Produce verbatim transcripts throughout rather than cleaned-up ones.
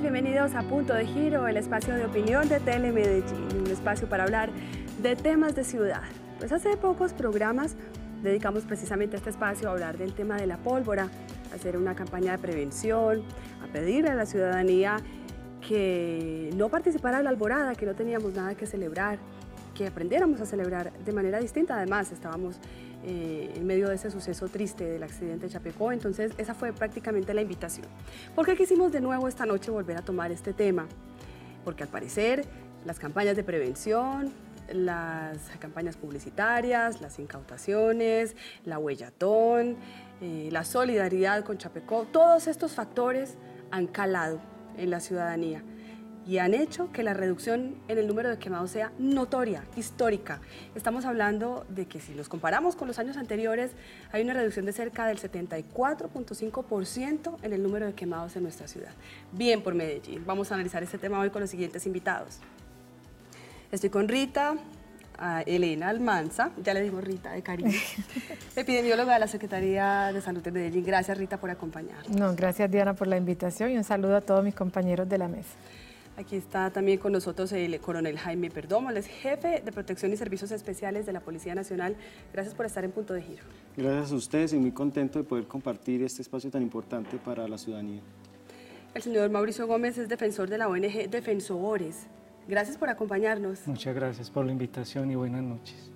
noches, bienvenidos a Punto de Giro, el espacio de opinión de Telemedellín, un espacio para hablar de temas de ciudad. Pues hace pocos programas dedicamos precisamente a este espacio a hablar del tema de la pólvora, a hacer una campaña de prevención, a pedirle a la ciudadanía que no participara en la alborada, que no teníamos nada que celebrar, que aprendiéramos a celebrar de manera distinta. Además, estábamos eh, en medio de ese suceso triste del accidente de Chapecó, entonces esa fue prácticamente la invitación. ¿Por qué quisimos de nuevo esta noche volver a tomar este tema? Porque al parecer las campañas de prevención, las campañas publicitarias, las incautaciones, la huellatón, eh, la solidaridad con Chapecó, todos estos factores han calado en la ciudadanía y han hecho que la reducción en el número de quemados sea notoria, histórica. Estamos hablando de que si los comparamos con los años anteriores, hay una reducción de cerca del setenta y cuatro punto cinco por ciento en el número de quemados en nuestra ciudad. Bien por Medellín. Vamos a analizar este tema hoy con los siguientes invitados. Estoy con Rita uh, Elena Almanza, ya le digo Rita de cariño, epidemióloga de la Secretaría de Salud de Medellín. Gracias, Rita, por acompañarnos. No, gracias, Diana, por la invitación y un saludo a todos mis compañeros de la mesa. Aquí está también con nosotros el coronel Jaime Perdomo, él es jefe de Protección y Servicios Especiales de la Policía Nacional. Gracias por estar en Punto de Giro. Gracias a ustedes y muy contento de poder compartir este espacio tan importante para la ciudadanía. El señor Mauricio Gómez es defensor de la O N G Defensores. Gracias por acompañarnos. Muchas gracias por la invitación y buenas noches.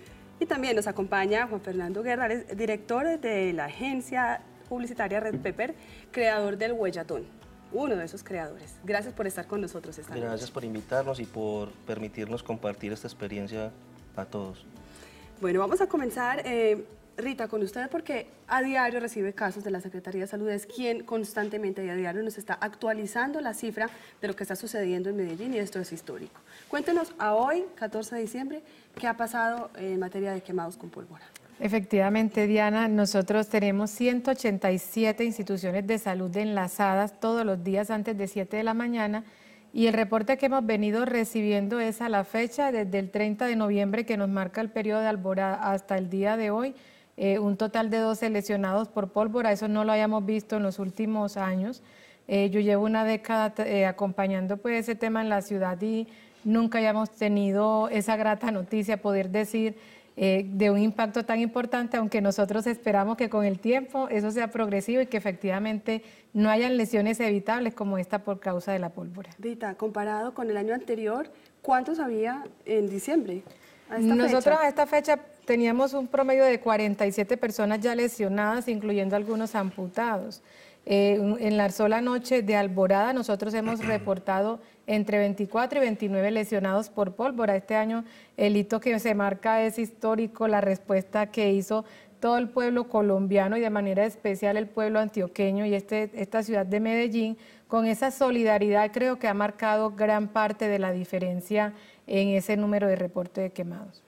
Y también nos acompaña Juan Fernando Guerra, es director de la agencia publicitaria Red Pepper, creador del Huellatón, uno de esos creadores. Gracias por estar con nosotros esta noche. Gracias por invitarnos y por permitirnos compartir esta experiencia a todos. Bueno, vamos a comenzar, eh, Rita, con usted, porque a diario recibe casos de la Secretaría de Salud, es quien constantemente y a diario nos está actualizando la cifra de lo que está sucediendo en Medellín, y esto es histórico. Cuéntenos a hoy, catorce de diciembre, qué ha pasado en materia de quemados con pólvora. Efectivamente, Diana, nosotros tenemos ciento ochenta y siete instituciones de salud enlazadas todos los días antes de siete de la mañana, y el reporte que hemos venido recibiendo es a la fecha, desde el treinta de noviembre, que nos marca el periodo de alborada, hasta el día de hoy, eh, un total de doce lesionados por pólvora. Eso no lo hayamos visto en los últimos años. Eh, yo llevo una década eh, acompañando pues, ese tema en la ciudad y nunca hayamos tenido esa grata noticia, poder decir eh, de un impacto tan importante, aunque nosotros esperamos que con el tiempo eso sea progresivo y que efectivamente no hayan lesiones evitables como esta por causa de la pólvora. Rita, comparado con el año anterior, ¿cuántos había en diciembre? A esta Nosotros fecha? a esta fecha teníamos un promedio de cuarenta y siete personas ya lesionadas, incluyendo algunos amputados. Eh, en la sola noche de alborada nosotros hemos reportado entre veinticuatro y veintinueve lesionados por pólvora. Este año el hito que se marca es histórico, la respuesta que hizo todo el pueblo colombiano y de manera especial el pueblo antioqueño y este, esta ciudad de Medellín, con esa solidaridad creo que ha marcado gran parte de la diferencia en ese número de reporte de quemados.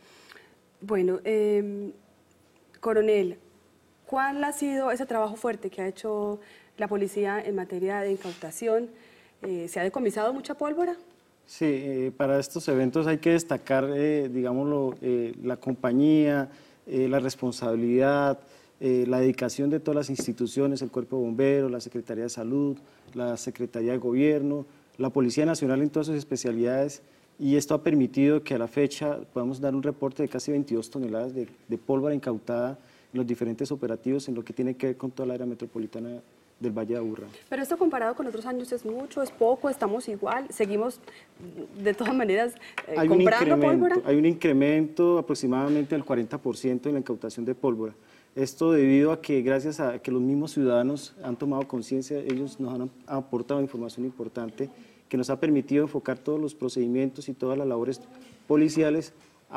Bueno, eh, coronel, ¿cuál ha sido ese trabajo fuerte que ha hecho la policía en materia de incautación? Eh, ¿Se ha decomisado mucha pólvora? Sí, eh, para estos eventos hay que destacar, eh, digámoslo, eh, la compañía, eh, la responsabilidad, eh, la dedicación de todas las instituciones, el Cuerpo de Bomberos, la Secretaría de Salud, la Secretaría de Gobierno, la Policía Nacional en todas sus especialidades, y esto ha permitido que a la fecha podamos dar un reporte de casi veintidós toneladas de, de pólvora incautada en los diferentes operativos en lo que tiene que ver con toda la área metropolitana del Valle de Aburrá. Pero esto comparado con otros años es mucho, es poco, estamos igual, seguimos de todas maneras eh, hay comprando un pólvora. Hay un incremento aproximadamente del cuarenta por ciento en la incautación de pólvora. Esto debido a que gracias a que los mismos ciudadanos han tomado conciencia, ellos nos han aportado información importante que nos ha permitido enfocar todos los procedimientos y todas las labores policiales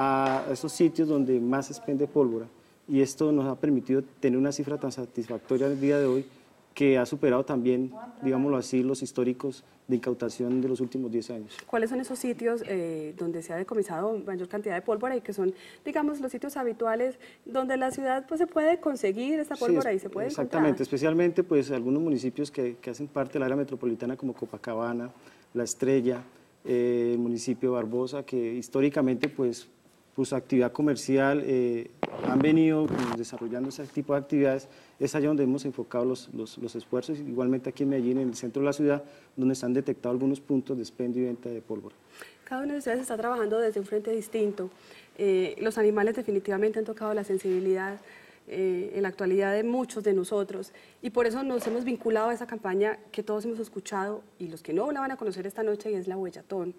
a esos sitios donde más se expende pólvora. Y esto nos ha permitido tener una cifra tan satisfactoria el día de hoy, que ha superado también, digámoslo así, los históricos de incautación de los últimos diez años. ¿Cuáles son esos sitios eh, donde se ha decomisado mayor cantidad de pólvora y que son, digamos, los sitios habituales donde la ciudad pues, se puede conseguir esta pólvora sí, y se puede exactamente, encontrar? Especialmente pues, algunos municipios que, que hacen parte del área metropolitana como Copacabana, La Estrella, eh, el municipio de Barbosa, que históricamente pues, por su actividad comercial, eh, han venido pues, desarrollando ese tipo de actividades. Es allá donde hemos enfocado los, los, los esfuerzos, igualmente aquí en Medellín, en el centro de la ciudad, donde se han detectado algunos puntos de expendio y venta de pólvora. Cada uno de ustedes está trabajando desde un frente distinto. Eh, los animales definitivamente han tocado la sensibilidad eh, en la actualidad de muchos de nosotros, y por eso nos hemos vinculado a esa campaña que todos hemos escuchado y los que no la van a conocer esta noche, y es la Huellatón.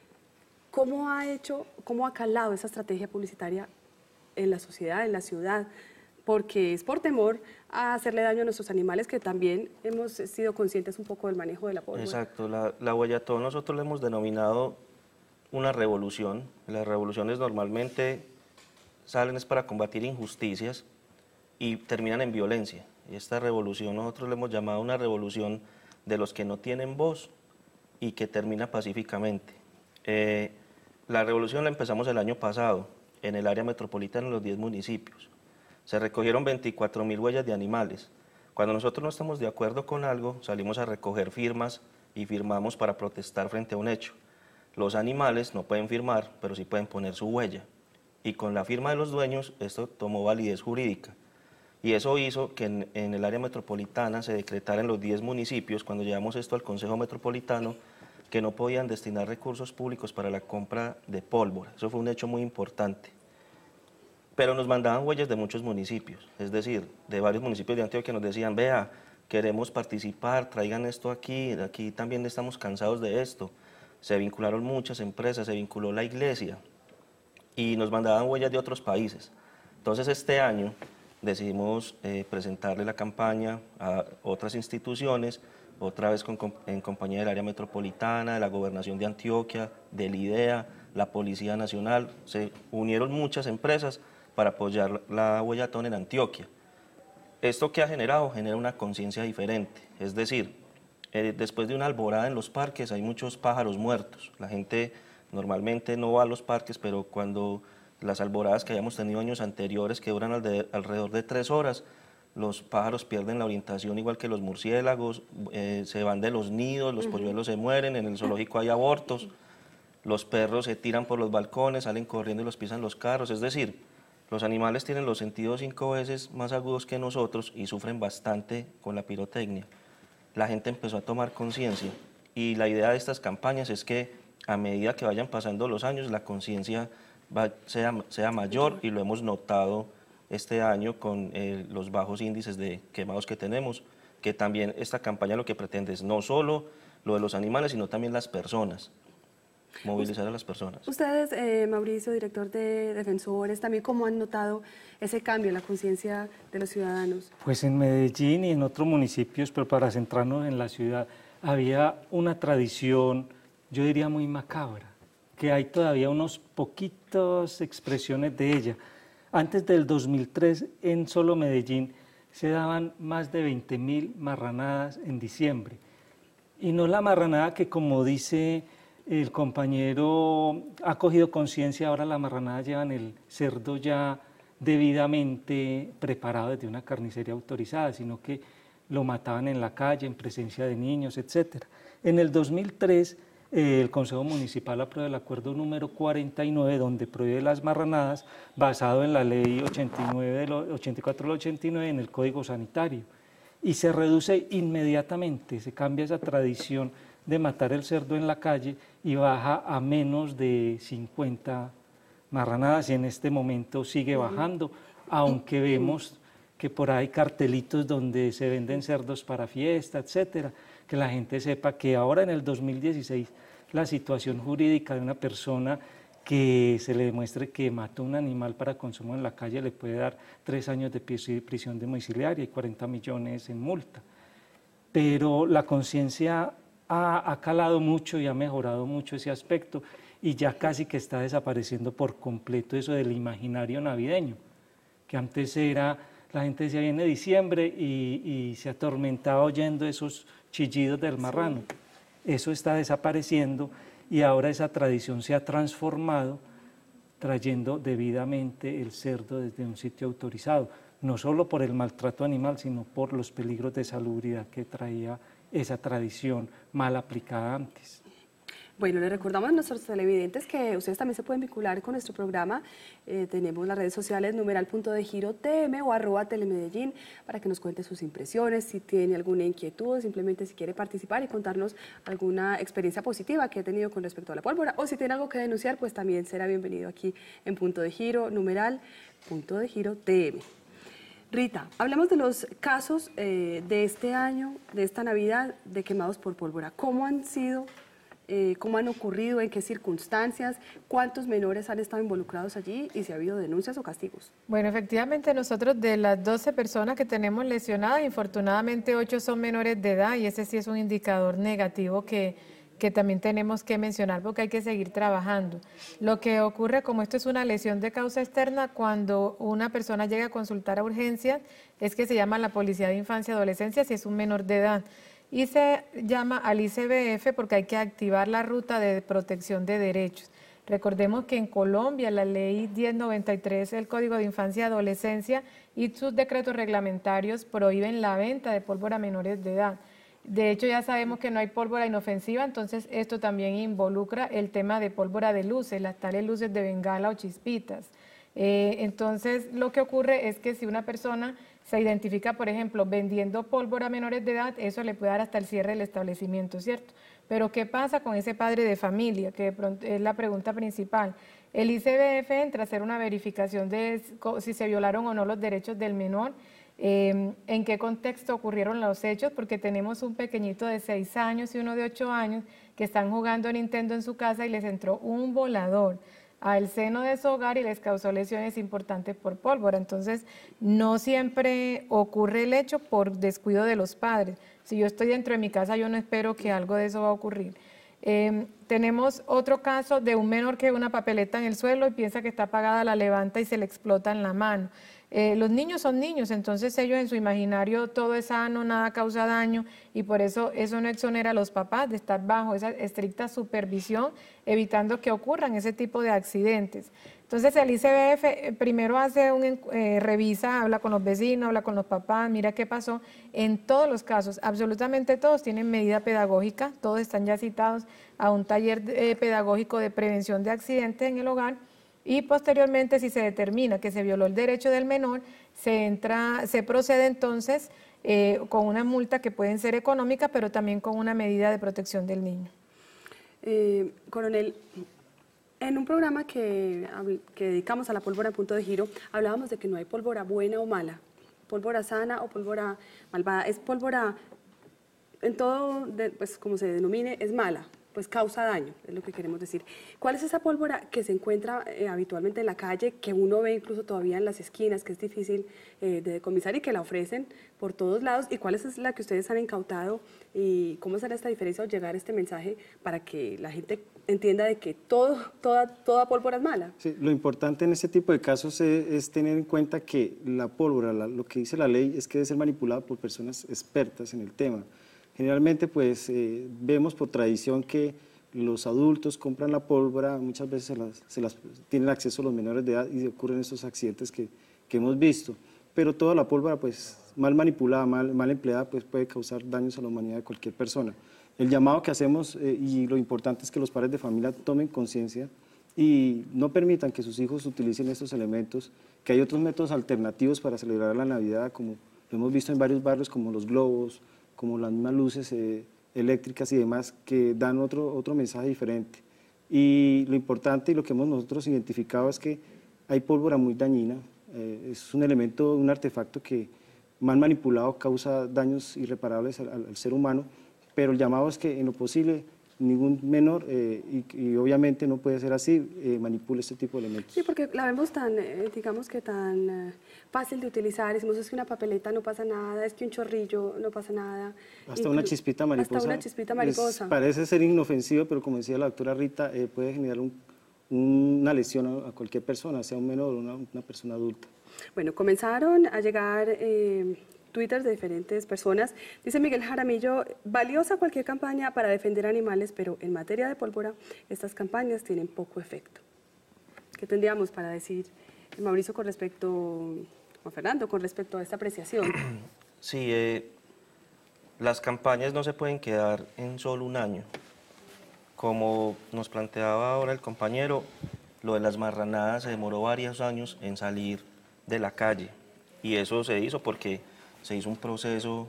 ¿Cómo ha hecho, cómo ha calado esa estrategia publicitaria en la sociedad, en la ciudad? Porque es por temor a hacerle daño a nuestros animales, que también hemos sido conscientes un poco del manejo de la pólvora. Exacto, la, la Huellatón nosotros le hemos denominado una revolución. Las revoluciones normalmente salen es para combatir injusticias y terminan en violencia. Y esta revolución nosotros le hemos llamado una revolución de los que no tienen voz y que termina pacíficamente. Eh, la revolución la empezamos el año pasado en el área metropolitana, en los diez municipios. Se recogieron veinticuatro mil huellas de animales. Cuando nosotros no estamos de acuerdo con algo, salimos a recoger firmas y firmamos para protestar frente a un hecho. Los animales no pueden firmar, pero sí pueden poner su huella. Y con la firma de los dueños, esto tomó validez jurídica. Y eso hizo que en, en el área metropolitana se decretara en los diez municipios, cuando llevamos esto al Consejo Metropolitano, que no podían destinar recursos públicos para la compra de pólvora. Eso fue un hecho muy importante. Pero nos mandaban huellas de muchos municipios, es decir, de varios municipios de Antioquia nos decían, vea, queremos participar, traigan esto aquí, aquí también estamos cansados de esto. Se vincularon muchas empresas, se vinculó la iglesia y nos mandaban huellas de otros países. Entonces este año decidimos eh, presentarle la campaña a otras instituciones, otra vez con, en compañía del área metropolitana, de la Gobernación de Antioquia, del IDEA, la Policía Nacional. Se unieron muchas empresas para apoyar la Huellatón en Antioquia. ¿Esto qué ha generado? Genera una conciencia diferente, es decir, eh, después de una alborada en los parques hay muchos pájaros muertos. La gente normalmente no va a los parques, pero cuando las alboradas que hayamos tenido años anteriores, que duran alde, alrededor de tres horas, los pájaros pierden la orientación igual que los murciélagos, eh, se van de los nidos, los uh-huh. polluelos se mueren, en el zoológico hay abortos, los perros se tiran por los balcones, salen corriendo y los pisan los carros, es decir, los animales tienen los sentidos cinco veces más agudos que nosotros y sufren bastante con la pirotecnia. La gente empezó a tomar conciencia y la idea de estas campañas es que a medida que vayan pasando los años la conciencia sea, sea mayor, y lo hemos notado este año con eh, los bajos índices de quemados que tenemos, que también esta campaña lo que pretende es no solo lo de los animales, sino también las personas. Movilizar a las personas. Ustedes, eh, Mauricio, director de Defensores, también cómo han notado ese cambio en la conciencia de los ciudadanos. Pues en Medellín y en otros municipios, pero para centrarnos en la ciudad, había una tradición, yo diría muy macabra, que hay todavía unos poquitos expresiones de ella. Antes del dos mil tres, en solo Medellín, se daban más de veinte mil marranadas en diciembre. Y no la marranada que, como dice el compañero, ha cogido conciencia, ahora la marranada llevan el cerdo ya debidamente preparado desde una carnicería autorizada, sino que lo mataban en la calle, en presencia de niños, etcétera. En el dos mil tres, eh, el Consejo Municipal aprueba el acuerdo número cuarenta y nueve, donde prohíbe las marranadas, basado en la ley ochenta y nueve, ochenta y cuatro del ochenta y nueve, en el Código Sanitario. Y se reduce inmediatamente, se cambia esa tradición de matar el cerdo en la calle y baja a menos de cincuenta marranadas, y en este momento sigue bajando, aunque vemos que por ahí hay cartelitos donde se venden cerdos para fiesta, etcétera, que la gente sepa que ahora en el dos mil dieciséis la situación jurídica de una persona que se le demuestre que mató un animal para consumo en la calle le puede dar tres años de prisión domiciliaria y cuarenta millones en multa. Pero la conciencia ha, ha calado mucho y ha mejorado mucho ese aspecto, y ya casi que está desapareciendo por completo eso del imaginario navideño, que antes era, la gente decía viene diciembre y, y se atormentaba oyendo esos chillidos del marrano. Sí. Eso está desapareciendo y ahora esa tradición se ha transformado trayendo debidamente el cerdo desde un sitio autorizado, no solo por el maltrato animal, sino por los peligros de salubridad que traía esa tradición mal aplicada antes. Bueno, les recordamos a nuestros televidentes que ustedes también se pueden vincular con nuestro programa. Eh, tenemos las redes sociales numeral punto de giro T M o arroba telemedellín para que nos cuente sus impresiones, si tiene alguna inquietud, simplemente si quiere participar y contarnos alguna experiencia positiva que ha tenido con respecto a la pólvora, o si tiene algo que denunciar, pues también será bienvenido aquí en Punto de Giro, numeral punto de giro T M. Rita, hablemos de los casos eh, de este año, de esta Navidad, de quemados por pólvora. ¿Cómo han sido? Eh, ¿Cómo han ocurrido? ¿En qué circunstancias? ¿Cuántos menores han estado involucrados allí? ¿Y si ha habido denuncias o castigos? Bueno, efectivamente nosotros de las doce personas que tenemos lesionadas, infortunadamente ocho son menores de edad y ese sí es un indicador negativo que, que también tenemos que mencionar porque hay que seguir trabajando. Lo que ocurre, como esto es una lesión de causa externa, cuando una persona llega a consultar a urgencias, es que se llama la Policía de Infancia y Adolescencia si es un menor de edad. Y se llama al I C B F porque hay que activar la ruta de protección de derechos. Recordemos que en Colombia la ley diez noventa y tres, el Código de Infancia y Adolescencia y sus decretos reglamentarios prohíben la venta de pólvora a menores de edad. De hecho ya sabemos que no hay pólvora inofensiva, entonces esto también involucra el tema de pólvora de luces, las tales luces de bengala o chispitas. Eh, entonces lo que ocurre es que si una persona se identifica, por ejemplo, vendiendo pólvora a menores de edad, eso le puede dar hasta el cierre del establecimiento, ¿cierto? Pero ¿qué pasa con ese padre de familia? Que de pronto es la pregunta principal. El I C B F entra a hacer una verificación de si se violaron o no los derechos del menor, eh, en qué contexto ocurrieron los hechos, porque tenemos un pequeñito de seis años y uno de ocho años que están jugando Nintendo en su casa y les entró un volador al seno de su hogar y les causó lesiones importantes por pólvora. Entonces, no siempre ocurre el hecho por descuido de los padres. Si yo estoy dentro de mi casa, yo no espero que algo de eso va a ocurrir. Eh, tenemos otro caso de un menor que ve una papeleta en el suelo y piensa que está apagada, la levanta y se le explota en la mano. Eh, los niños son niños, entonces ellos en su imaginario todo es sano, nada causa daño y por eso eso no exonera a los papás de estar bajo esa estricta supervisión, evitando que ocurran ese tipo de accidentes. Entonces el I C B F primero hace un, eh, revisa, habla con los vecinos, habla con los papás, mira qué pasó. En todos los casos, absolutamente todos tienen medida pedagógica, todos están ya citados a un taller eh, pedagógico de prevención de accidentes en el hogar. Y posteriormente, si se determina que se violó el derecho del menor, se, entra, se procede entonces eh, con una multa que pueden ser económica, pero también con una medida de protección del niño. Eh, coronel, en un programa que, que dedicamos a la pólvora en Punto de Giro, hablábamos de que no hay pólvora buena o mala, pólvora sana o pólvora malvada. Es pólvora, en todo, de, pues como se denomine, es mala, pues causa daño, es lo que queremos decir. ¿Cuál es esa pólvora que se encuentra eh, habitualmente en la calle, que uno ve incluso todavía en las esquinas, que es difícil eh, de decomisar y que la ofrecen por todos lados? ¿Y cuál es la que ustedes han incautado? ¿Y cómo será esta diferencia o llegar este mensaje para que la gente entienda de que todo, toda, toda pólvora es mala? Sí, lo importante en este tipo de casos es, es tener en cuenta que la pólvora, la, lo que dice la ley, es que debe ser manipulada por personas expertas en el tema. Generalmente pues eh, vemos por tradición que los adultos compran la pólvora, muchas veces se las, se las, tienen acceso a los menores de edad y ocurren estos accidentes que, que hemos visto. Pero toda la pólvora pues mal manipulada, mal, mal empleada pues puede causar daños a la humanidad de cualquier persona. El llamado que hacemos eh, y lo importante es que los padres de familia tomen conciencia y no permitan que sus hijos utilicen estos elementos, que hay otros métodos alternativos para celebrar la Navidad, como lo hemos visto en varios barrios como los globos, como las mismas luces eh, eléctricas y demás, que dan otro, otro mensaje diferente. Y lo importante y lo que hemos nosotros identificado es que hay pólvora muy dañina, eh, es un elemento, un artefacto que mal manipulado causa daños irreparables al, al ser humano, pero el llamado es que en lo posible ningún menor, eh, y, y obviamente no puede ser así, eh, manipule este tipo de elementos. Sí, porque la vemos tan, eh, digamos que tan eh, fácil de utilizar, decimos es que una papeleta no pasa nada, es que un chorrillo no pasa nada. Hasta una chispita mariposa. Hasta una chispita mariposa. Es, parece ser inofensivo, pero como decía la doctora Rita, eh, puede generar un, una lesión a, a cualquier persona, sea un menor o una, una persona adulta. Bueno, comenzaron a llegar eh, Twitter de diferentes personas. Dice Miguel Jaramillo, valiosa cualquier campaña para defender animales, pero en materia de pólvora, estas campañas tienen poco efecto. ¿Qué tendríamos para decir, Mauricio, con respecto, Juan Fernando, con respecto a esta apreciación? Sí, eh, las campañas no se pueden quedar en solo un año. como nos planteaba ahora el compañero, lo de las marranadas se demoró varios años en salir de la calle y eso se hizo porque se hizo un proceso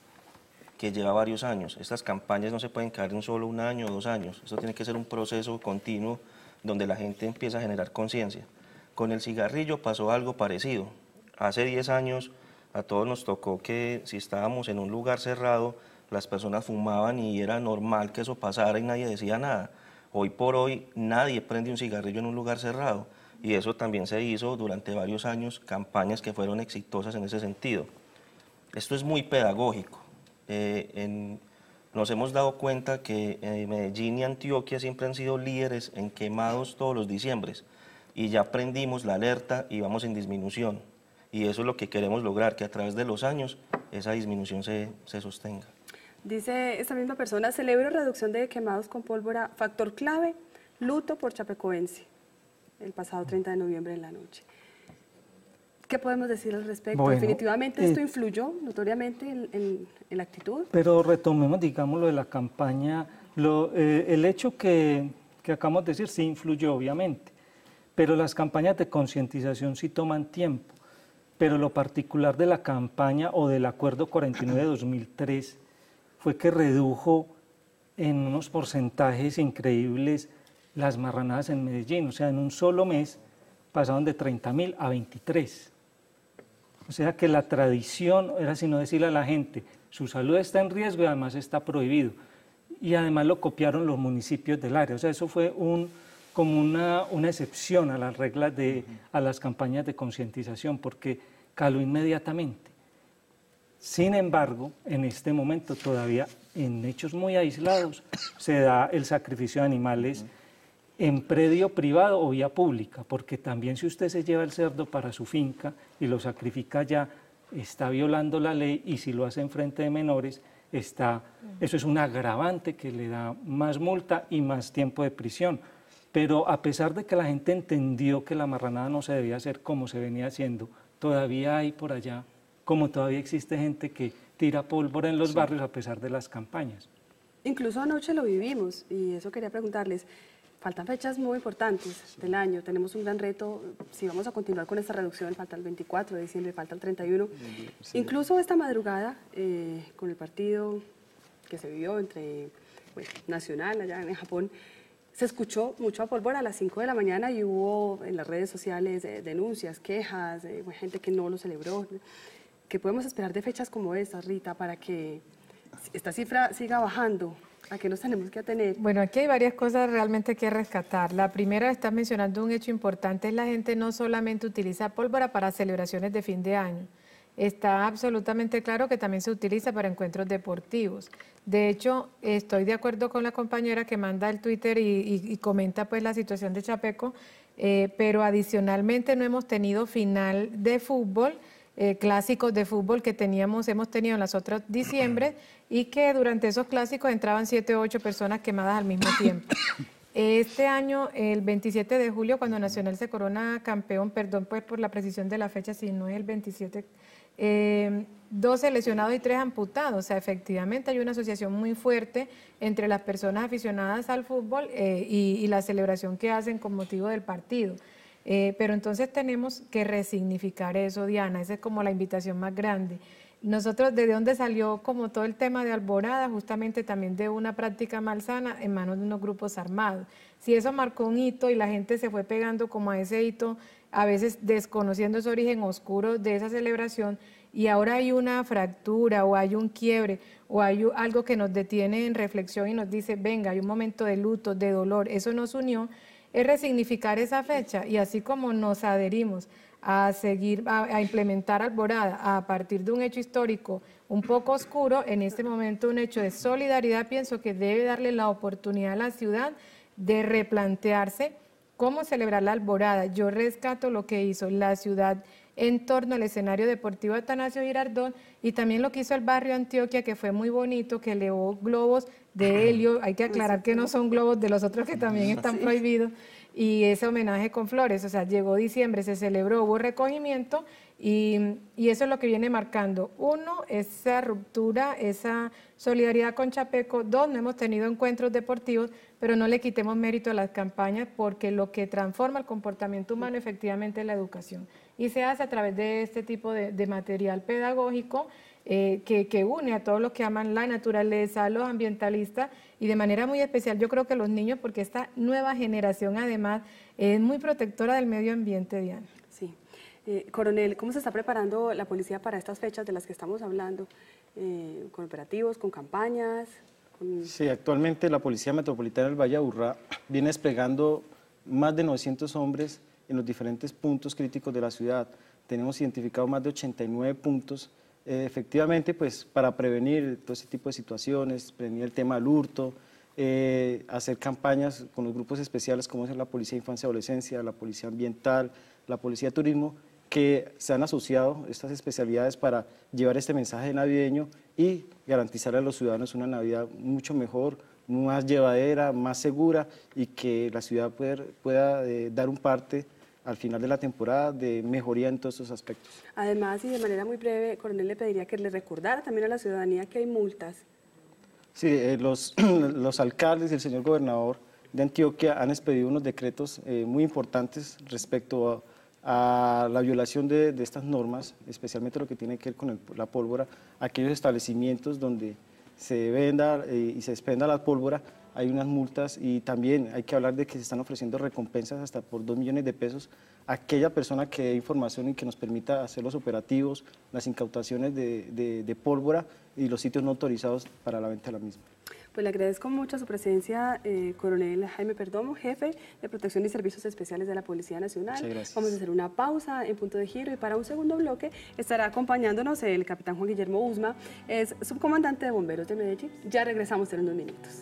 que lleva varios años. Estas campañas no se pueden quedar en solo un año o dos años, esto tiene que ser un proceso continuo donde la gente empieza a generar conciencia. Con el cigarrillo pasó algo parecido. Hace diez años a todos nos tocó que si estábamos en un lugar cerrado, las personas fumaban y era normal que eso pasara y nadie decía nada. Hoy por hoy nadie prende un cigarrillo en un lugar cerrado y eso también se hizo durante varios años, campañas que fueron exitosas en ese sentido. Esto es muy pedagógico. Eh, en, nos hemos dado cuenta que eh, Medellín y Antioquia siempre han sido líderes en quemados todos los diciembres y ya aprendimos la alerta y vamos en disminución. Y eso es lo que queremos lograr, que a través de los años esa disminución se, se sostenga. Dice esta misma persona, celebro reducción de quemados con pólvora, factor clave, luto por Chapecoense, el pasado treinta de noviembre en la noche. ¿Qué podemos decir al respecto? Bueno, Definitivamente eh, esto influyó notoriamente en, en, en la actitud. Pero retomemos, digamos, lo de la campaña, lo, eh, el hecho que, que acabamos de decir sí influyó, obviamente, pero las campañas de concientización sí toman tiempo. Pero lo particular de la campaña o del Acuerdo cuarenta y nueve de dos mil tres fue que redujo en unos porcentajes increíbles las marranadas en Medellín. O sea, en un solo mes pasaron de treinta mil a veintitrés. O sea que la tradición era sino decirle a la gente, su salud está en riesgo y además está prohibido. Y además lo copiaron los municipios del área. O sea, eso fue un, como una, una excepción a las reglas, de, a las campañas de concientización, porque caló inmediatamente. Sin embargo, en este momento todavía en hechos muy aislados se da el sacrificio de animales en predio privado o vía pública, porque también si usted se lleva el cerdo para su finca y lo sacrifica allá, está violando la ley y si lo hace en frente de menores, está, eso es un agravante que le da más multa y más tiempo de prisión. Pero a pesar de que la gente entendió que la marranada no se debía hacer como se venía haciendo, todavía hay por allá, como todavía existe gente que tira pólvora en los sí. barrios a pesar de las campañas. Incluso anoche lo vivimos y eso quería preguntarles. Faltan fechas muy importantes sí. del año, tenemos un gran reto, si vamos a continuar con esta reducción, falta el veinticuatro de diciembre, falta el treinta y uno. Sí. Incluso esta madrugada, eh, con el partido que se vivió entre pues, Nacional allá en Japón, se escuchó mucho a pólvora a las cinco de la mañana y hubo en las redes sociales eh, denuncias, quejas, eh, gente que no lo celebró. ¿Qué podemos esperar de fechas como estas, Rita, para que esta cifra siga bajando? ¿A qué nos tenemos que atener? Bueno, aquí hay varias cosas realmente que rescatar. La primera, estás mencionando un hecho importante, es la gente no solamente utiliza pólvora para celebraciones de fin de año. Está absolutamente claro que también se utiliza para encuentros deportivos. De hecho, estoy de acuerdo con la compañera que manda el Twitter y, y, y comenta pues la situación de Chapeco, eh, pero adicionalmente no hemos tenido final de fútbol, eh, clásicos de fútbol que teníamos, hemos tenido en las otras diciembre y que durante esos clásicos entraban siete o ocho personas quemadas al mismo tiempo. Este año, el veintisiete de julio, cuando Nacional se corona campeón, perdón pues por la precisión de la fecha, si no es el veintisiete, eh, doce lesionados y tres amputados. O sea, efectivamente hay una asociación muy fuerte entre las personas aficionadas al fútbol eh, y, y la celebración que hacen con motivo del partido. Eh, pero entonces tenemos que resignificar eso, Diana, esa es como la invitación más grande. Nosotros, ¿de dónde salió como todo el tema de Alborada? Justamente también de una práctica malsana en manos de unos grupos armados. Si eso marcó un hito y la gente se fue pegando como a ese hito, a veces desconociendo ese origen oscuro de esa celebración, y ahora hay una fractura o hay un quiebre o hay algo que nos detiene en reflexión y nos dice, venga, hay un momento de luto, de dolor, eso nos unió, es resignificar esa fecha y así como nos adherimos a seguir, a, a implementar Alborada a partir de un hecho histórico un poco oscuro, en este momento un hecho de solidaridad, pienso que debe darle la oportunidad a la ciudad de replantearse cómo celebrar la Alborada. Yo rescato lo que hizo la ciudad en torno al escenario deportivo Atanasio Girardot y también lo que hizo el barrio Antioquia, que fue muy bonito, que elevó globos de helio. Hay que aclarar que no son globos de los otros que también están Sí. prohibidos. Y ese homenaje con flores, o sea, llegó diciembre, se celebró, hubo recogimiento y, y eso es lo que viene marcando. Uno, esa ruptura, esa solidaridad con Chapeco. Dos, no hemos tenido encuentros deportivos, pero no le quitemos mérito a las campañas porque lo que transforma el comportamiento humano efectivamente es la educación. Y se hace a través de este tipo de, de material pedagógico eh, que, que une a todos los que aman la naturaleza, a los ambientalistas y de manera muy especial yo creo que los niños, porque esta nueva generación además es muy protectora del medio ambiente, Diana. Sí. Eh, coronel, ¿cómo se está preparando la policía para estas fechas de las que estamos hablando? Eh, ¿Con operativos, con campañas? Con... Sí, actualmente la Policía Metropolitana del Valle de Aburrá viene desplegando más de novecientos hombres en los diferentes puntos críticos de la ciudad. Tenemos identificado más de ochenta y nueve puntos, eh, efectivamente, pues para prevenir todo ese tipo de situaciones, prevenir el tema del hurto, eh, hacer campañas con los grupos especiales como es la Policía de Infancia y Adolescencia, la Policía Ambiental, la Policía de Turismo, que se han asociado estas especialidades para llevar este mensaje navideño y garantizarle a los ciudadanos una Navidad mucho mejor, más llevadera, más segura y que la ciudad pueda, pueda eh, dar un parte al final de la temporada de mejoría en todos esos aspectos. Además, y de manera muy breve, coronel, le pediría que le recordara también a la ciudadanía que hay multas. Sí, eh, los, los alcaldes y el señor gobernador de Antioquia han expedido unos decretos eh, muy importantes respecto a, a la violación de, de estas normas, especialmente lo que tiene que ver con el, la pólvora, aquellos establecimientos donde se venda eh, y se expenda la pólvora, hay unas multas y también hay que hablar de que se están ofreciendo recompensas hasta por dos millones de pesos a aquella persona que dé información y que nos permita hacer los operativos, las incautaciones de, de, de pólvora y los sitios no autorizados para la venta de la misma. Pues le agradezco mucho su presencia, eh, coronel Jaime Perdomo, jefe de Protección y Servicios Especiales de la Policía Nacional. Muchas gracias. Vamos a hacer una pausa en punto de giro y para un segundo bloque estará acompañándonos el capitán Juan Guillermo Uzma, es subcomandante de bomberos de Medellín. Ya regresamos en unos minutos.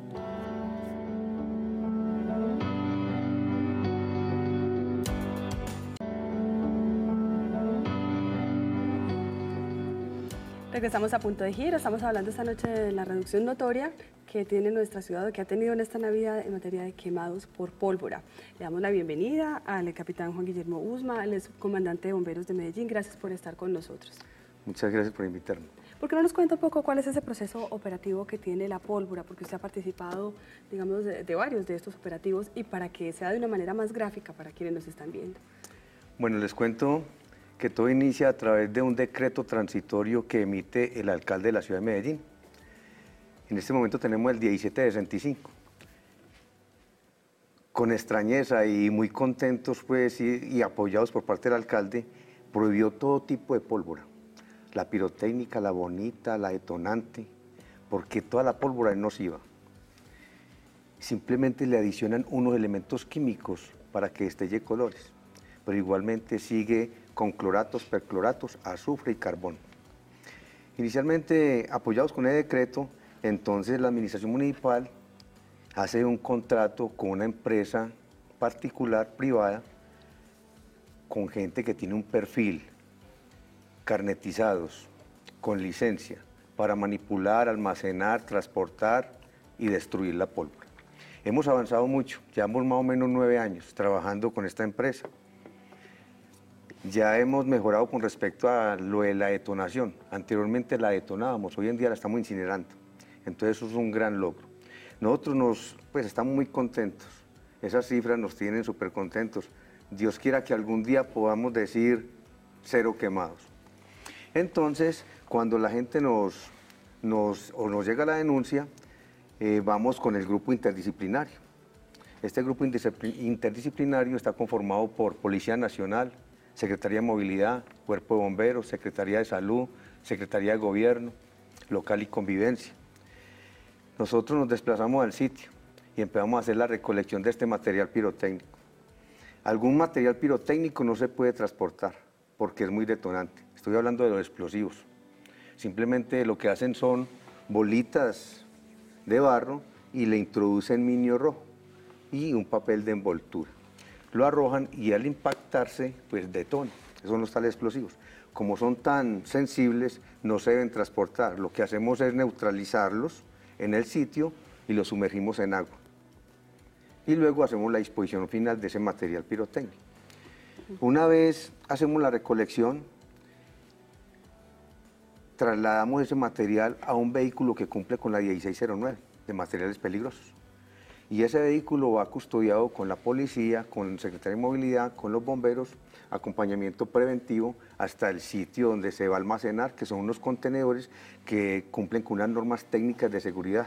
Regresamos a Punto de Giro, estamos hablando esta noche de la reducción notoria que tiene nuestra ciudad, que ha tenido en esta Navidad en materia de quemados por pólvora. Le damos la bienvenida al capitán Juan Guillermo Uzma, el subcomandante de bomberos de Medellín. Gracias por estar con nosotros. Muchas gracias por invitarme. ¿Por qué no nos cuenta un poco cuál es ese proceso operativo que tiene la pólvora? Porque usted ha participado, digamos, de, de varios de estos operativos y para que sea de una manera más gráfica para quienes nos están viendo. Bueno, les cuento que todo inicia a través de un decreto transitorio que emite el alcalde de la ciudad de Medellín. En este momento tenemos el diecisiete sesenta y cinco. Con extrañeza y muy contentos pues, y, y apoyados por parte del alcalde, prohibió todo tipo de pólvora. La pirotécnica, la bonita, la detonante, porque toda la pólvora es nociva. Simplemente le adicionan unos elementos químicos para que destelle colores, pero igualmente sigue con cloratos, percloratos, azufre y carbón. Inicialmente, apoyados con el decreto, entonces la administración municipal hace un contrato con una empresa particular, privada, con gente que tiene un perfil, carnetizados, con licencia, para manipular, almacenar, transportar y destruir la pólvora. Hemos avanzado mucho, llevamos más o menos nueve años trabajando con esta empresa. Ya hemos mejorado con respecto a lo de la detonación. Anteriormente la detonábamos, hoy en día la estamos incinerando. Entonces eso es un gran logro. Nosotros nos, pues, estamos muy contentos. Esas cifras nos tienen súper contentos. Dios quiera que algún día podamos decir cero quemados. Entonces, cuando la gente nos, nos, o nos llega la denuncia, eh, vamos con el grupo interdisciplinario. Este grupo interdisciplinario está conformado por Policía Nacional, Secretaría de Movilidad, Cuerpo de Bomberos, Secretaría de Salud, Secretaría de Gobierno, Local y Convivencia. Nosotros nos desplazamos al sitio y empezamos a hacer la recolección de este material pirotécnico. Algún material pirotécnico no se puede transportar porque es muy detonante. Estoy hablando de los explosivos. Simplemente lo que hacen son bolitas de barro y le introducen minio rojo y un papel de envoltura. Lo arrojan y al impactarse, pues detona. Esos son los tales explosivos. Como son tan sensibles, no se deben transportar. Lo que hacemos es neutralizarlos en el sitio y lo sumergimos en agua. Y luego hacemos la disposición final de ese material pirotécnico. Una vez hacemos la recolección, trasladamos ese material a un vehículo que cumple con la dieciséis cero nueve de materiales peligrosos. Y ese vehículo va custodiado con la policía, con el secretario de Movilidad, con los bomberos, acompañamiento preventivo hasta el sitio donde se va a almacenar, que son unos contenedores que cumplen con unas normas técnicas de seguridad.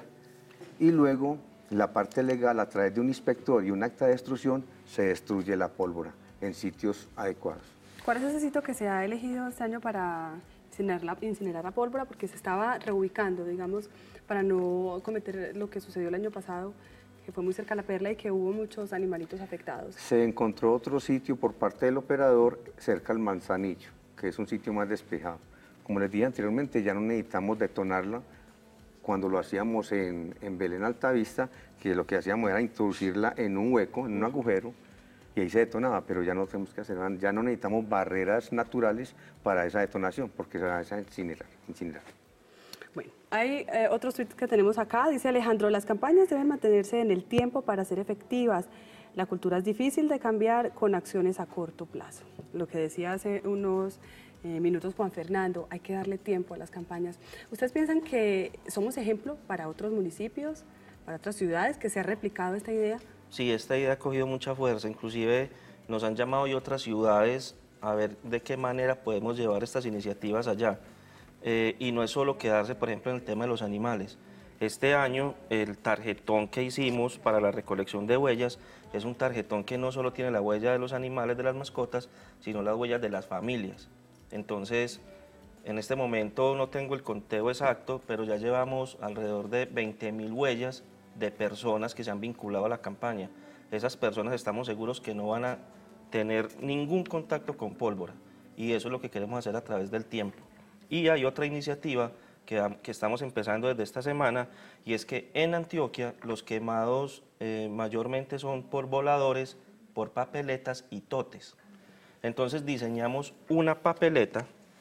Y luego, la parte legal, a través de un inspector y un acta de destrucción, se destruye la pólvora en sitios adecuados. ¿Cuál es ese sitio que se ha elegido este año para incinerar la, incinerar la pólvora? Porque se estaba reubicando, digamos, para no cometer lo que sucedió el año pasado, que fue muy cerca a La Perla y que hubo muchos animalitos afectados. Se encontró otro sitio por parte del operador cerca al Manzanillo, que es un sitio más despejado. Como les dije anteriormente, ya no necesitamos detonarla cuando lo hacíamos en, en Belén Altavista, que lo que hacíamos era introducirla en un hueco, en un agujero, y ahí se detonaba, pero ya no tenemos que hacer, ya no necesitamos barreras naturales para esa detonación, porque se va a incinerar. incinerar. Bueno, hay eh, otros tweets que tenemos acá. Dice Alejandro, las campañas deben mantenerse en el tiempo para ser efectivas. La cultura es difícil de cambiar con acciones a corto plazo. Lo que decía hace unos eh, minutos Juan Fernando, hay que darle tiempo a las campañas. ¿Ustedes piensan que somos ejemplo para otros municipios, para otras ciudades, que se ha replicado esta idea? Sí, esta idea ha cogido mucha fuerza, inclusive nos han llamado hoy otras ciudades a ver de qué manera podemos llevar estas iniciativas allá. Eh, y no es solo quedarse, por ejemplo, en el tema de los animales. Este año el tarjetón que hicimos para la recolección de huellas es un tarjetón que no solo tiene la huella de los animales, de las mascotas, sino las huellas de las familias. Entonces, en este momento no tengo el conteo exacto, pero ya llevamos alrededor de veinte mil huellas de personas que se han vinculado a la campaña. Esas personas estamos seguros que no van a tener ningún contacto con pólvora, y eso es lo que queremos hacer a través del tiempo. Y hay otra iniciativa que, que estamos empezando desde esta semana, y es que en Antioquia los quemados eh, mayormente son por voladores, por papeletas y totes. Entonces diseñamos una papeleta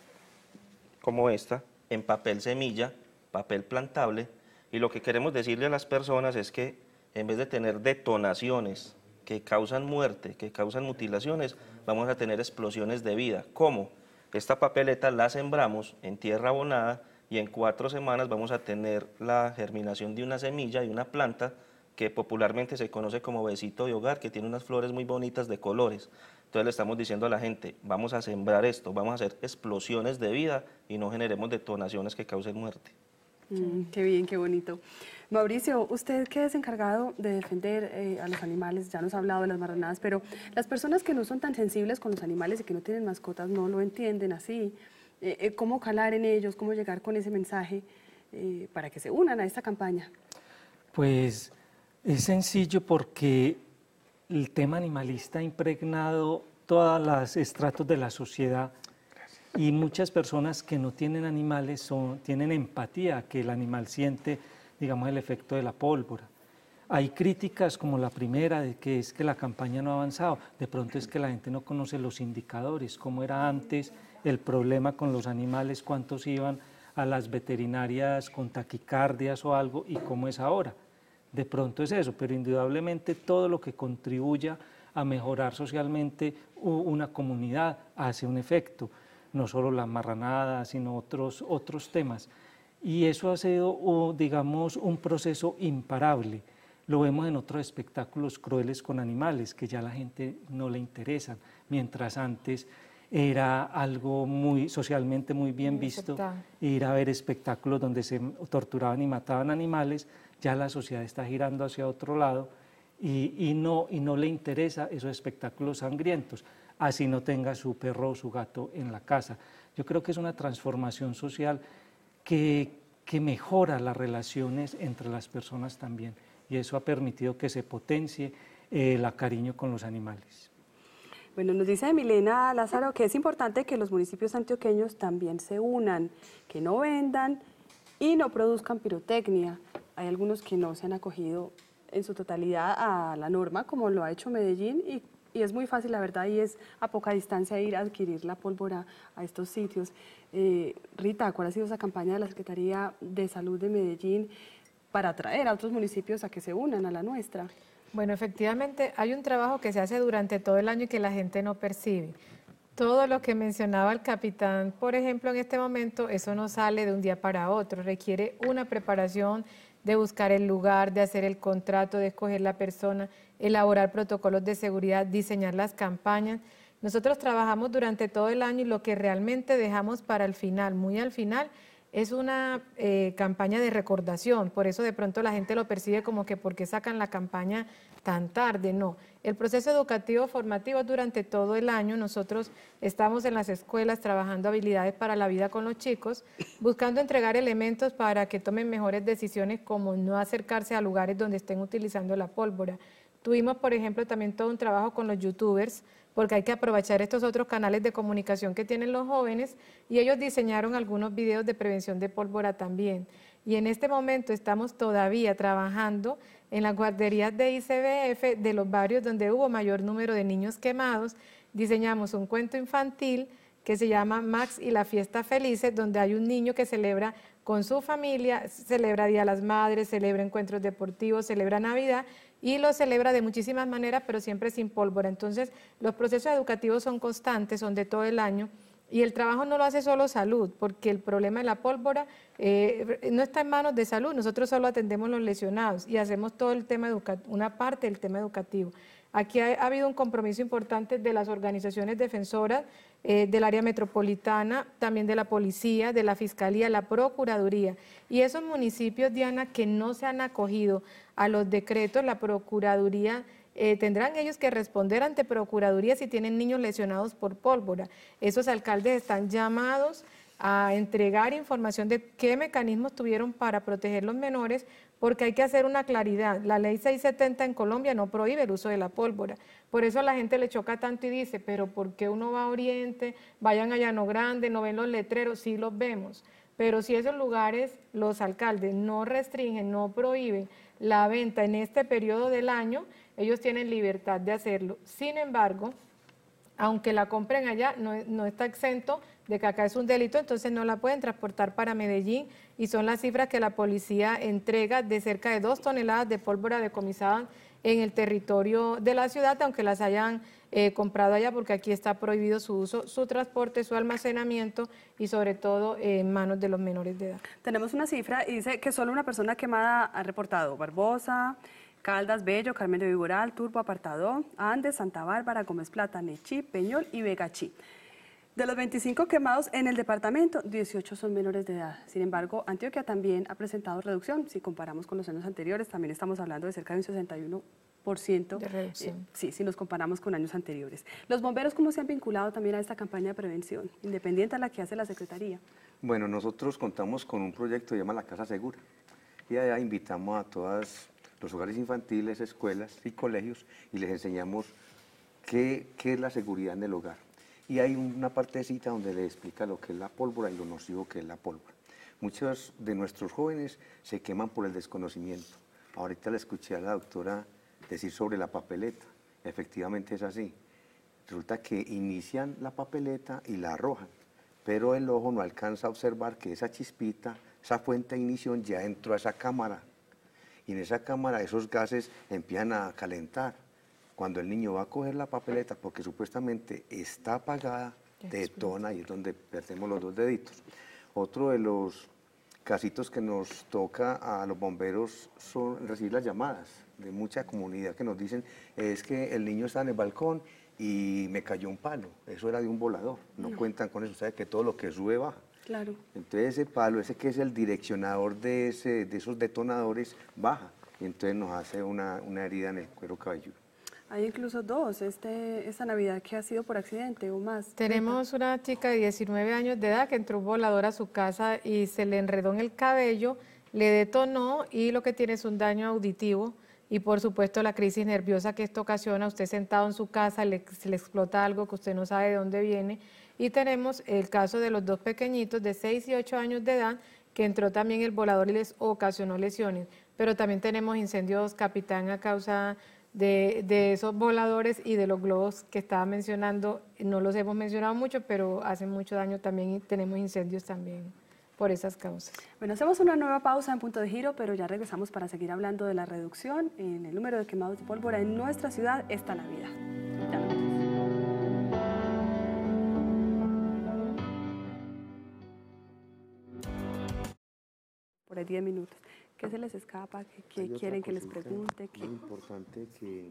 como esta, en papel semilla, papel plantable, y lo que queremos decirle a las personas es que en vez de tener detonaciones que causan muerte, que causan mutilaciones, vamos a tener explosiones de vida. ¿Cómo? Esta papeleta la sembramos en tierra abonada y en cuatro semanas vamos a tener la germinación de una semilla y una planta que popularmente se conoce como besito de hogar, que tiene unas flores muy bonitas de colores. Entonces le estamos diciendo a la gente, vamos a sembrar esto, vamos a hacer explosiones de vida y no generemos detonaciones que causen muerte. Mm, qué bien, qué bonito. Mauricio, usted que es encargado de defender eh, a los animales, ya nos ha hablado de las marranadas, pero las personas que no son tan sensibles con los animales y que no tienen mascotas no lo entienden así. Eh, eh, ¿Cómo calar en ellos? ¿Cómo llegar con ese mensaje eh, para que se unan a esta campaña? Pues es sencillo porque el tema animalista ha impregnado todos los estratos de la sociedad. Y muchas personas que no tienen animales son, tienen empatía, que el animal siente, digamos, el efecto de la pólvora. Hay críticas como la primera, de que es que la campaña no ha avanzado. De pronto es que la gente no conoce los indicadores, cómo era antes, el problema con los animales, cuántos iban a las veterinarias con taquicardias o algo, y cómo es ahora. De pronto es eso, pero indudablemente todo lo que contribuya a mejorar socialmente una comunidad hace un efecto. No solo la marranada, sino otros, otros temas. Y eso ha sido, digamos, un proceso imparable. Lo vemos en otros espectáculos crueles con animales, que ya a la gente no le interesan, mientras antes era algo muy socialmente muy bien visto, ir a ver espectáculos donde se torturaban y mataban animales. Ya la sociedad está girando hacia otro lado y, y, no, y no le interesa esos espectáculos sangrientos, así no tenga su perro o su gato en la casa. Yo creo que es una transformación social que, que mejora las relaciones entre las personas también, y eso ha permitido que se potencie eh, el cariño con los animales. Bueno, nos dice Milena Lázaro que es importante que los municipios antioqueños también se unan, que no vendan y no produzcan pirotecnia. Hay algunos que no se han acogido en su totalidad a la norma, como lo ha hecho Medellín, y Y es muy fácil, la verdad, y es a poca distancia ir a adquirir la pólvora a estos sitios. Eh, Rita, ¿cuál ha sido esa campaña de la Secretaría de Salud de Medellín para atraer a otros municipios a que se unan a la nuestra? Bueno, efectivamente hay un trabajo que se hace durante todo el año y que la gente no percibe. Todo lo que mencionaba el capitán, por ejemplo, en este momento, eso no sale de un día para otro, requiere una preparación de buscar el lugar, de hacer el contrato, de escoger la persona, elaborar protocolos de seguridad, diseñar las campañas. Nosotros trabajamos durante todo el año y lo que realmente dejamos para el final, muy al final, es una eh, campaña de recordación. Por eso de pronto la gente lo percibe como que ¿por qué sacan la campaña tan tarde? No, el proceso educativo formativo durante todo el año. Nosotros estamos en las escuelas trabajando habilidades para la vida con los chicos, buscando entregar elementos para que tomen mejores decisiones, como no acercarse a lugares donde estén utilizando la pólvora. Tuvimos, por ejemplo, también todo un trabajo con los youtubers, porque hay que aprovechar estos otros canales de comunicación que tienen los jóvenes, y ellos diseñaron algunos videos de prevención de pólvora también. Y en este momento estamos todavía trabajando en las guarderías de I C B F de los barrios donde hubo mayor número de niños quemados. Diseñamos un cuento infantil que se llama Max y la fiesta felices, donde hay un niño que celebra con su familia, celebra Día de las Madres, celebra encuentros deportivos, celebra Navidad, y lo celebra de muchísimas maneras, pero siempre sin pólvora. Entonces, los procesos educativos son constantes, son de todo el año, y el trabajo no lo hace solo salud, porque el problema de la pólvora eh, no está en manos de salud, nosotros solo atendemos los lesionados y hacemos todo el tema educativo, una parte del tema educativo. Aquí ha, ha habido un compromiso importante de las organizaciones defensoras eh, del área metropolitana, también de la policía, de la fiscalía, la procuraduría. Y esos municipios, Diana, que no se han acogido a los decretos, la procuraduría eh, tendrán ellos que responder ante procuraduría si tienen niños lesionados por pólvora. Esos alcaldes están llamados a entregar información de qué mecanismos tuvieron para proteger los menores, porque hay que hacer una claridad. La ley seiscientos setenta en Colombia no prohíbe el uso de la pólvora. Por eso a la gente le choca tanto y dice, pero ¿por qué uno va a Oriente? Vayan a Llano Grande, no ven los letreros, sí los vemos. Pero si esos lugares los alcaldes no restringen, no prohíben la venta en este periodo del año, ellos tienen libertad de hacerlo. Sin embargo, aunque la compren allá, no, no está exento de que acá es un delito, entonces no la pueden transportar para Medellín, y son las cifras que la policía entrega de cerca de dos toneladas de pólvora decomisada en el territorio de la ciudad, aunque las hayan eh, comprado allá, porque aquí está prohibido su uso, su transporte, su almacenamiento y sobre todo eh, en manos de los menores de edad. Tenemos una cifra y dice que solo una persona quemada ha reportado: Barbosa, Caldas, Bello, Carmen de Viboral, Turbo, Apartado, Andes, Santa Bárbara, Gómez Plata, Nechí, Peñol y Vegachí. De los veinticinco quemados en el departamento, dieciocho son menores de edad. Sin embargo, Antioquia también ha presentado reducción. Si comparamos con los años anteriores, también estamos hablando de cerca de un sesenta y uno por ciento de reducción. Eh, sí, si nos comparamos con años anteriores. ¿Los bomberos cómo se han vinculado también a esta campaña de prevención, independiente a la que hace la Secretaría? Bueno, nosotros contamos con un proyecto que se llama La Casa Segura, y allá invitamos a todos los hogares infantiles, escuelas y colegios, y les enseñamos qué, qué es la seguridad en el hogar. Y hay una partecita donde le explica lo que es la pólvora y lo nocivo que es la pólvora. Muchos de nuestros jóvenes se queman por el desconocimiento. Ahorita le escuché a la doctora decir sobre la papeleta. Efectivamente es así. Resulta que inician la papeleta y la arrojan, pero el ojo no alcanza a observar que esa chispita, esa fuente de ignición ya entró a esa cámara. Y en esa cámara esos gases empiezan a calentar. Cuando el niño va a coger la papeleta, porque supuestamente está apagada, detona, y es donde perdemos los dos deditos. Otro de los casitos que nos toca a los bomberos son recibir las llamadas de mucha comunidad que nos dicen, es que el niño está en el balcón y me cayó un palo. Eso era de un volador. No, no. cuentan con eso, sabe que todo lo que sube baja. Claro. Entonces ese palo, ese que es el direccionador de, ese, de esos detonadores, baja. Y entonces nos hace una, una herida en el cuero cabelludo. Hay incluso dos, este, esta Navidad que ha sido por accidente o más. Tenemos una chica de diecinueve años de edad que entró un volador a su casa y se le enredó en el cabello, le detonó y lo que tiene es un daño auditivo y por supuesto la crisis nerviosa que esto ocasiona. Usted sentado en su casa, le, se le explota algo que usted no sabe de dónde viene. Y tenemos el caso de los dos pequeñitos de seis y ocho años de edad que entró también el volador y les ocasionó lesiones. Pero también tenemos incendios, capitán, a causa De, de esos voladores y de los globos que estaba mencionando. No los hemos mencionado mucho, pero hacen mucho daño también y tenemos incendios también por esas causas. Bueno, hacemos una nueva pausa en Punto de Giro, pero ya regresamos para seguir hablando de la reducción en el número de quemados de pólvora en nuestra ciudad esta Navidad. Ya nos vemos. Por ahí diez minutos. ¿Qué se les escapa? ¿Qué, qué quieren que les pregunte? Muy importante que...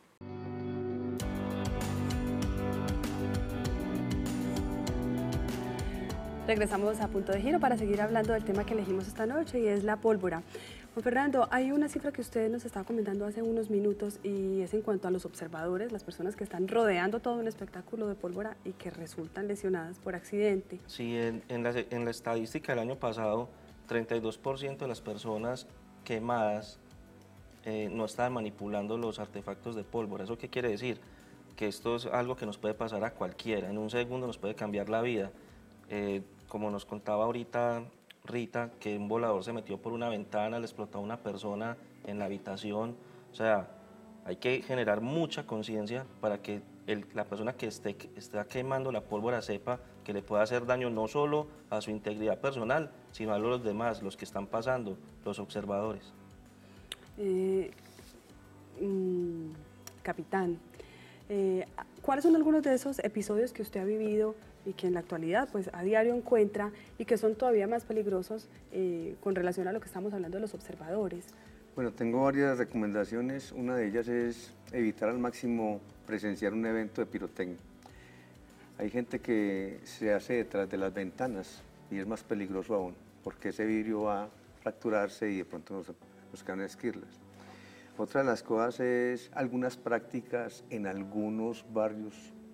Regresamos a Punto de Giro para seguir hablando del tema que elegimos esta noche y es la pólvora. Juan Fernando, hay una cifra que usted nos estaba comentando hace unos minutos y es en cuanto a los observadores, las personas que están rodeando todo un espectáculo de pólvora y que resultan lesionadas por accidente. Sí, en, en, la, en la estadística del año pasado, treinta y dos por ciento de las personas quemadas eh, no estaban manipulando los artefactos de pólvora. ¿Eso qué quiere decir? Que esto es algo que nos puede pasar a cualquiera, en un segundo nos puede cambiar la vida. Eh, como nos contaba ahorita Rita, que un volador se metió por una ventana, le explotó a una persona en la habitación. O sea, hay que generar mucha conciencia para que el, la persona que esté, está quemando la pólvora sepa que le puede hacer daño no solo a su integridad personal, sino a los demás, los que están pasando, los observadores. Eh, mmm, capitán, eh, ¿cuáles son algunos de esos episodios que usted ha vivido y que en la actualidad pues a diario encuentra y que son todavía más peligrosos eh, con relación a lo que estamos hablando de los observadores? Bueno, tengo varias recomendaciones. Una de ellas es evitar al máximo presenciar un evento de pirotecnia. Hay gente que se hace detrás de las ventanas y es más peligroso aún, porque ese vidrio va a fracturarse y de pronto nos, nos caen esquirlas. Otra de las cosas es algunas prácticas en algunos barrios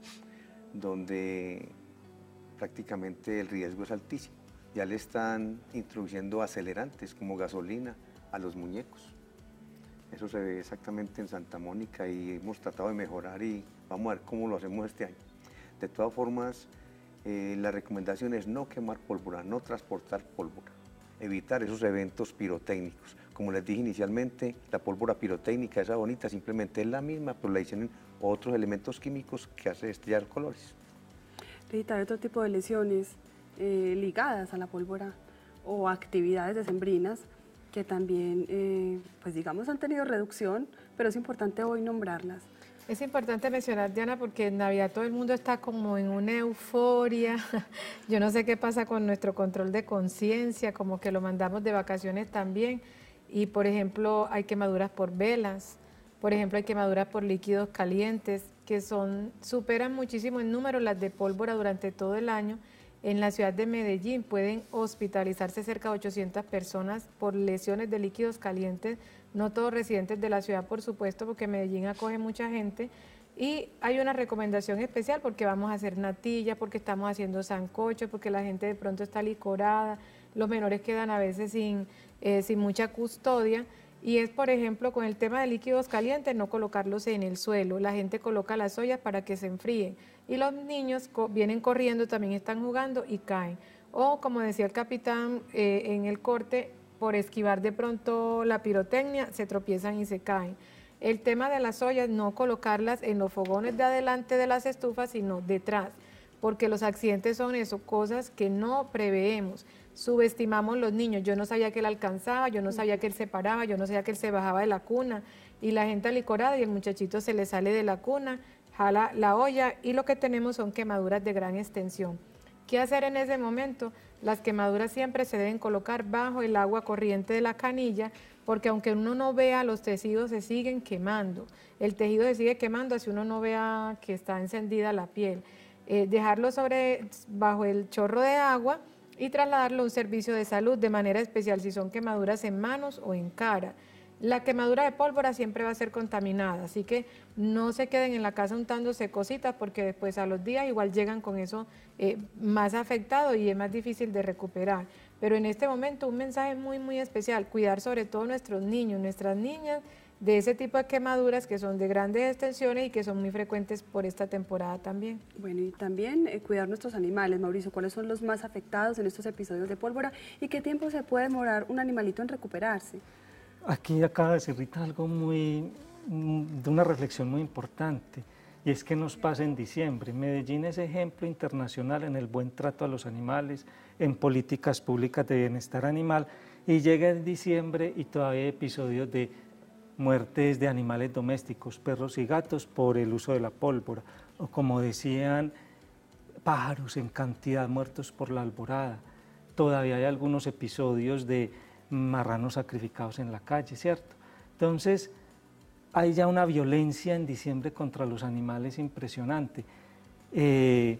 donde prácticamente el riesgo es altísimo. Ya le están introduciendo acelerantes como gasolina a los muñecos. Eso se ve exactamente en Santa Mónica y hemos tratado de mejorar y vamos a ver cómo lo hacemos este año. De todas formas, eh, la recomendación es no quemar pólvora, no transportar pólvora, evitar esos eventos pirotécnicos. Como les dije inicialmente, la pólvora pirotécnica, esa bonita, simplemente es la misma, pero le dicen otros elementos químicos que hacen estallar colores. Rita, ¿hay otro tipo de lesiones eh, ligadas a la pólvora o actividades decembrinas que también, eh, pues digamos, han tenido reducción, pero es importante hoy nombrarlas? Es importante mencionar, Diana, porque en Navidad todo el mundo está como en una euforia. Yo no sé qué pasa con nuestro control de conciencia, como que lo mandamos de vacaciones también. Y, por ejemplo, hay quemaduras por velas, por ejemplo, hay quemaduras por líquidos calientes, que son superan muchísimo en número las de pólvora durante todo el año. En la ciudad de Medellín pueden hospitalizarse cerca de ochocientas personas por lesiones de líquidos calientes, no todos residentes de la ciudad, por supuesto, porque Medellín acoge mucha gente. Y hay una recomendación especial porque vamos a hacer natilla, porque estamos haciendo sancocho, porque la gente de pronto está licorada, los menores quedan a veces sin, eh, sin mucha custodia. Y es, por ejemplo, con el tema de líquidos calientes, no colocarlos en el suelo. La gente coloca las ollas para que se enfríen. Y los niños co- vienen corriendo, también están jugando y caen. O, como decía el capitán eh, en el corte, por esquivar de pronto la pirotecnia, se tropiezan y se caen. El tema de las ollas, no colocarlas en los fogones de adelante de las estufas, sino detrás, porque los accidentes son eso, cosas que no preveemos. Subestimamos los niños, yo no sabía que él alcanzaba, yo no sabía que él se paraba, yo no sabía que él se bajaba de la cuna, y la gente alicorada y el muchachito se le sale de la cuna, jala la olla y lo que tenemos son quemaduras de gran extensión. ¿Qué hacer en ese momento? Las quemaduras siempre se deben colocar bajo el agua corriente de la canilla, porque aunque uno no vea, los tejidos se siguen quemando. El tejido se sigue quemando así uno no vea que está encendida la piel. Eh, dejarlo sobre, bajo el chorro de agua y trasladarlo a un servicio de salud de manera especial si son quemaduras en manos o en cara. La quemadura de pólvora siempre va a ser contaminada, así que no se queden en la casa untándose cositas porque después a los días igual llegan con eso eh, más afectado y es más difícil de recuperar. Pero en este momento un mensaje muy muy especial, cuidar sobre todo nuestros niños, nuestras niñas de ese tipo de quemaduras que son de grandes extensiones y que son muy frecuentes por esta temporada también. Bueno, y también eh, cuidar nuestros animales. Mauricio, ¿cuáles son los más afectados en estos episodios de pólvora y qué tiempo se puede demorar un animalito en recuperarse? Aquí acaba de decir Rita algo muy, de una reflexión muy importante. y es que nos pasa en diciembre. Medellín es ejemplo internacional en el buen trato a los animales, en políticas públicas de bienestar animal, y llega en diciembre y todavía hay episodios de muertes de animales domésticos, perros y gatos, por el uso de la pólvora, o como decían, pájaros en cantidad muertos por la alborada. Todavía hay algunos episodios de marranos sacrificados en la calle, ¿cierto? Entonces, hay ya una violencia en diciembre contra los animales impresionante. Eh,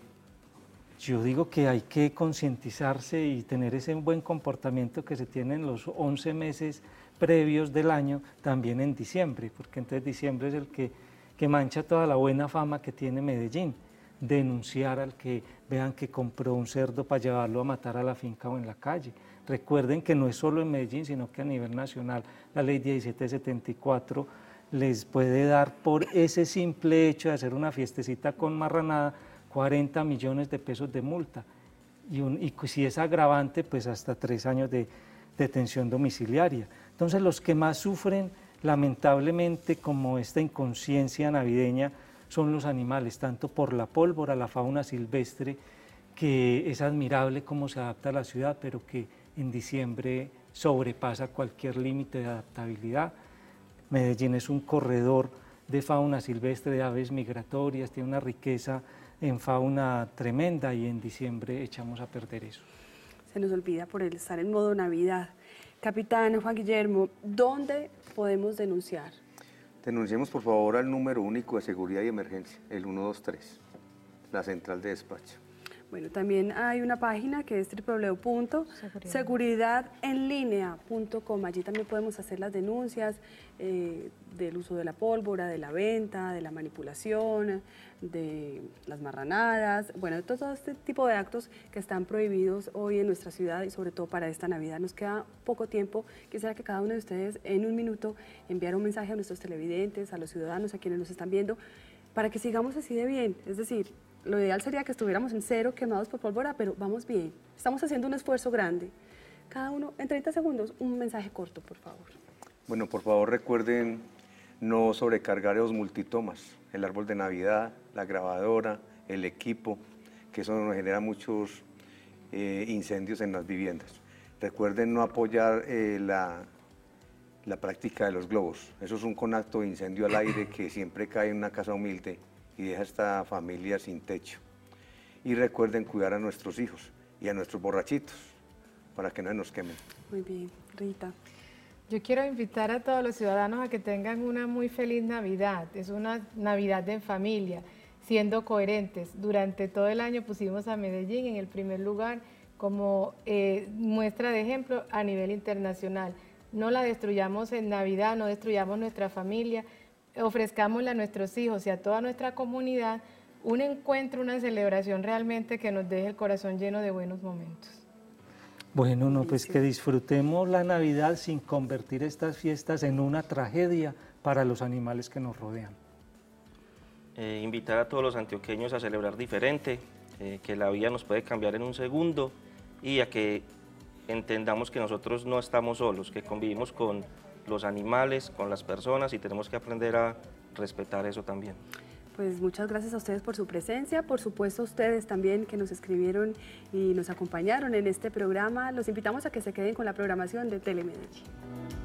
yo digo que hay que concientizarse y tener ese buen comportamiento que se tiene en los once meses previos del año, también en diciembre, porque entonces diciembre es el que, que mancha toda la buena fama que tiene Medellín. Denunciar al que vean que compró un cerdo para llevarlo a matar a la finca o en la calle. Recuerden que no es solo en Medellín, sino que a nivel nacional la ley diecisiete setenta y cuatro les puede dar por ese simple hecho de hacer una fiestecita con marranada cuarenta millones de pesos de multa y, un, y si es agravante pues hasta tres años de detención domiciliaria. Entonces los que más sufren lamentablemente como esta inconsciencia navideña son los animales, tanto por la pólvora, la fauna silvestre, que es admirable cómo se adapta a la ciudad, pero que en diciembre sobrepasa cualquier límite de adaptabilidad. Medellín es un corredor de fauna silvestre, de aves migratorias, tiene una riqueza en fauna tremenda y en diciembre echamos a perder eso. Se nos olvida por el estar en modo Navidad. Capitán Juan Guillermo, ¿dónde podemos denunciar? Denunciemos por favor al número único de seguridad y emergencia, el uno dos tres, la central de despacho. Bueno, también hay una página que es doble u doble u doble u punto seguridad en línea punto com. Allí también podemos hacer las denuncias eh, del uso de la pólvora, de la venta, de la manipulación, de las marranadas, bueno, de todo este tipo de actos que están prohibidos hoy en nuestra ciudad y sobre todo para esta Navidad. Nos queda poco tiempo, quisiera que cada uno de ustedes en un minuto enviara un mensaje a nuestros televidentes, a los ciudadanos, a quienes nos están viendo, para que sigamos así de bien, es decir, lo ideal sería que estuviéramos en cero quemados por pólvora, pero vamos bien. Estamos haciendo un esfuerzo grande. Cada uno, en treinta segundos, un mensaje corto, por favor. Bueno, por favor recuerden no sobrecargar los multitomas, el árbol de Navidad, la grabadora, el equipo, que eso nos genera muchos eh, incendios en las viviendas. Recuerden no apoyar eh, la, la práctica de los globos. Eso es un conato de incendio al aire que siempre cae en una casa humilde y deja a esta familia sin techo. Y recuerden cuidar a nuestros hijos y a nuestros borrachitos para que no nos quemen. Muy bien, Rita. Yo quiero invitar a todos los ciudadanos a que tengan una muy feliz Navidad. Es una Navidad en familia, siendo coherentes. Durante todo el año pusimos a Medellín en el primer lugar como eh, muestra de ejemplo a nivel internacional. No la destruyamos en Navidad, no destruyamos nuestra familia, ofrezcámosle a nuestros hijos y a toda nuestra comunidad un encuentro, una celebración realmente que nos deje el corazón lleno de buenos momentos. Bueno, no, pues que disfrutemos la Navidad sin convertir estas fiestas en una tragedia para los animales que nos rodean. Eh, invitar a todos los antioqueños a celebrar diferente, eh, que la vida nos puede cambiar en un segundo y a que entendamos que nosotros no estamos solos, que convivimos con los animales, con las personas y tenemos que aprender a respetar eso también. Pues muchas gracias a ustedes por su presencia, por supuesto a ustedes también que nos escribieron y nos acompañaron en este programa. Los invitamos a que se queden con la programación de Telemedellín.